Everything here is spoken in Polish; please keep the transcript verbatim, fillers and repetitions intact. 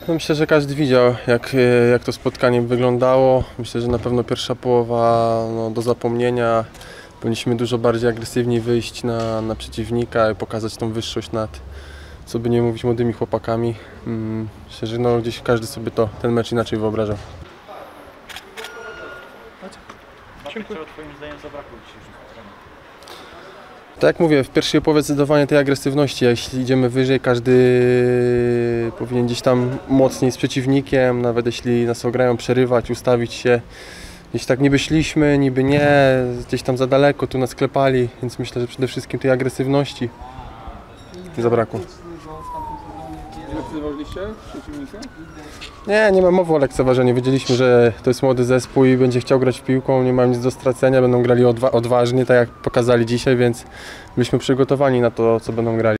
No myślę, że każdy widział, jak, jak to spotkanie wyglądało. Myślę, że na pewno pierwsza połowa no, do zapomnienia. Powinniśmy dużo bardziej agresywniej wyjść na, na przeciwnika i pokazać tą wyższość nad, co by nie mówić, młodymi chłopakami. Hmm, myślę, że no, gdzieś każdy sobie to, ten mecz inaczej wyobrażał. Czego twoim zdaniem zabrakło dzisiejszym spotkaniu? Tak jak mówię, w pierwszej połowie zdecydowanie tej agresywności, a jeśli idziemy wyżej, każdy powinien gdzieś tam mocniej z przeciwnikiem, nawet jeśli nas ograją, przerywać, ustawić się. Gdzieś tak niby szliśmy, niby nie, gdzieś tam za daleko, tu nas klepali, więc myślę, że przede wszystkim tej agresywności zabrakło. Lekceważyliście przeciwnika? Nie, nie ma mowy o lekceważeniu. Wiedzieliśmy, że to jest młody zespół i będzie chciał grać w piłką, nie mają nic do stracenia, będą grali odwa odważnie, tak jak pokazali dzisiaj, więc byliśmy przygotowani na to, co będą grali.